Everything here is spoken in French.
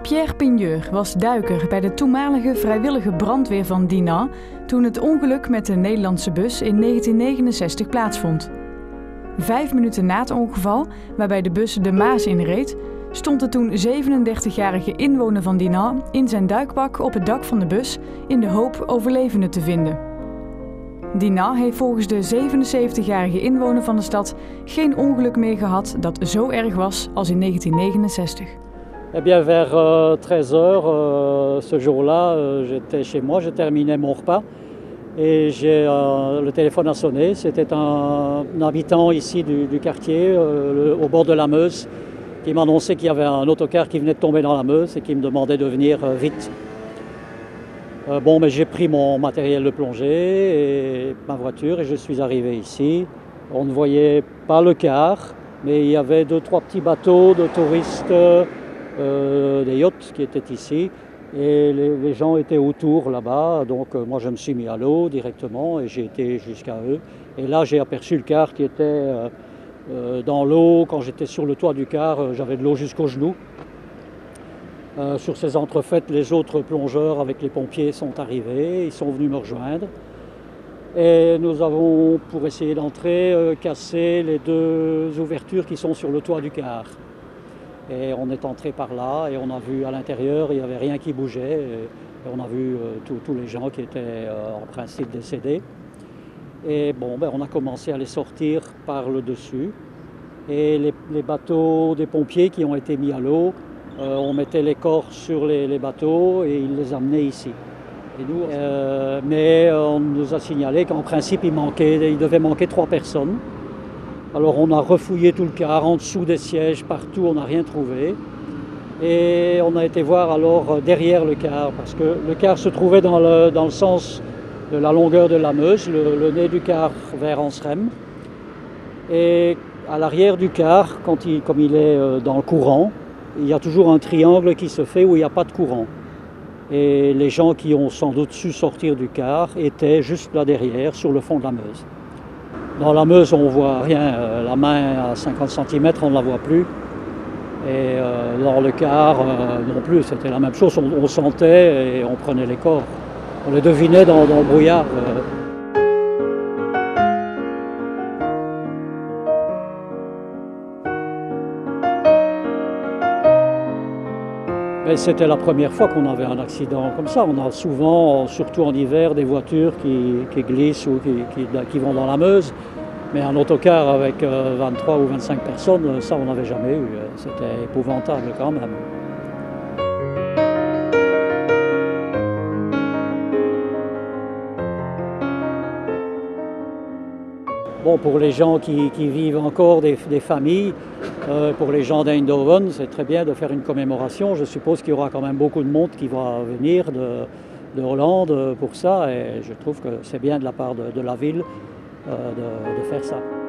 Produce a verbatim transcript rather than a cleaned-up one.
Pierre Pigneur was duiker bij de toenmalige vrijwillige brandweer van Dinant toen het ongeluk met de Nederlandse bus in negentien negenenzestig plaatsvond. Vijf minuten na het ongeval, waarbij de bus de Maas inreed, stond de toen zevenendertigjarige inwoner van Dinant in zijn duikpak op het dak van de bus in de hoop overlevenden te vinden. Dinant heeft volgens de zevenenzeventigjarige inwoner van de stad geen ongeluk meer gehad dat zo erg was als in negentien negenenzestig. Eh bien, vers euh, treize heures, euh, ce jour-là, euh, j'étais chez moi, je terminais mon repas et j'ai, euh, le téléphone a sonné. C'était un, un habitant ici du, du quartier, euh, le, au bord de la Meuse, qui m'annonçait qu'il y avait un autocar qui venait de tomber dans la Meuse et qui me demandait de venir euh, vite. Euh, bon, mais j'ai pris mon matériel de plongée et ma voiture et je suis arrivé ici. On ne voyait pas le car, mais il y avait deux, trois petits bateaux de touristes. Euh, des yachts qui étaient ici et les, les gens étaient autour là-bas, donc euh, moi je me suis mis à l'eau directement et j'ai été jusqu'à eux et là j'ai aperçu le car qui était euh, euh, dans l'eau. Quand j'étais sur le toit du car, euh, j'avais de l'eau jusqu'aux genoux. Euh, sur ces entrefaites, les autres plongeurs avec les pompiers sont arrivés, ils sont venus me rejoindre et nous avons, pour essayer d'entrer, euh, cassé les deux ouvertures qui sont sur le toit du car. Et on est entré par là et on a vu à l'intérieur, il n'y avait rien qui bougeait. Et on a vu euh, tous les gens qui étaient euh, en principe décédés. Et bon, ben, on a commencé à les sortir par le dessus. Et les, les bateaux des pompiers qui ont été mis à l'eau, euh, on mettait les corps sur les, les bateaux et ils les amenaient ici. Et nous, euh, mais on nous a signalé qu'en principe, il, manquait, il devait manquer trois personnes. Alors on a refouillé tout le car, en dessous des sièges, partout, on n'a rien trouvé. Et on a été voir alors derrière le car, parce que le car se trouvait dans le, dans le sens de la longueur de la Meuse, le, le nez du car vers Anseremme. Et à l'arrière du car, quand il, comme il est dans le courant, il y a toujours un triangle qui se fait où il n'y a pas de courant. Et les gens qui ont sans doute su sortir du car étaient juste là derrière, sur le fond de la Meuse. Dans la Meuse, on ne voit rien. La main à cinquante centimètres, on ne la voit plus. Et euh, dans le car, euh, non plus, c'était la même chose. On, on sentait et on prenait les corps. On les devinait dans, dans le brouillard. Et c'était la première fois qu'on avait un accident comme ça. On a souvent, surtout en hiver, des voitures qui, qui glissent ou qui, qui, qui vont dans la Meuse. Mais un autocar avec vingt-trois ou vingt-cinq personnes, ça on n'avait jamais eu. C'était épouvantable quand même. Bon, pour les gens qui, qui vivent encore des, des familles, euh, pour les gens d'Eindhoven, c'est très bien de faire une commémoration. Je suppose qu'il y aura quand même beaucoup de monde qui va venir de, de Hollande pour ça. Et je trouve que c'est bien de la part de, de la ville euh, de, de faire ça.